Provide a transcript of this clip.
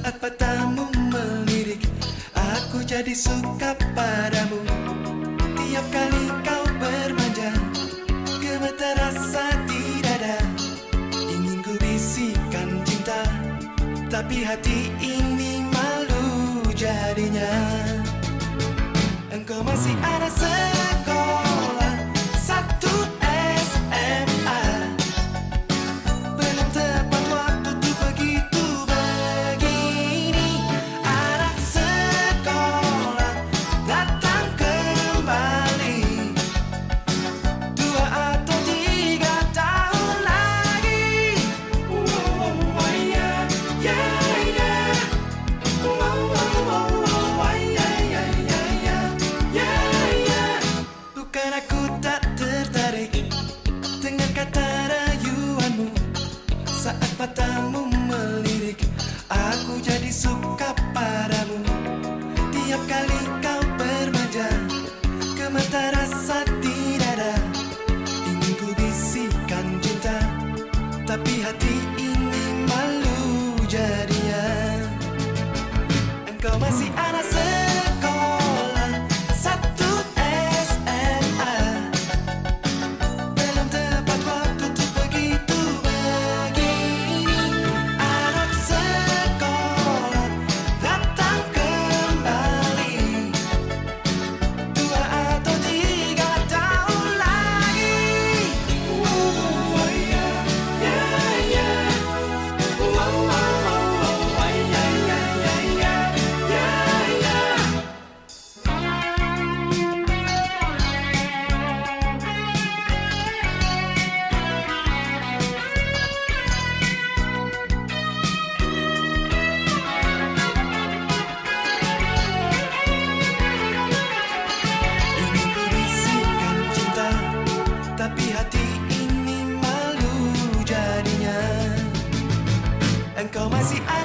Saat matamu melirik, aku jadi suka padamu. Tiap kali kau bermanja, gemetar rasa di dada. Ingin ku bisikan cinta, tapi hati ini malu jadinya. Engkau masih ada sekolah, satu SMA. Belum tepat waktu tuh begitu begini. Anak sekolah datang kembali, 2 atau 3 tahun lagi. Oh, yeah, yeah, yeah. Oh, yeah, yeah, yeah, yeah. Yeah, yeah. Bukan aku tak tertarik dengan kata rayuanmu. Saat matamu melirik, aku jadi suka padamu. Tiap kali kau bermanja, gemetar rasa di dada. Ingin ku bisikan cinta, tapi hati ini malu jadinya. Engkau masih anak sekolah, satu SMA. Belum tepat waktu tuh begitu begini. Anak sekolah datang kembali, 2 atau 3 tahun lagi. Oh, yeah, yeah, yeah. Oh, yeah, yeah, yeah, yeah. Yeah, yeah. Ingin ku bisikan cinta, tapi hati ini malu jadinya. Engkau masih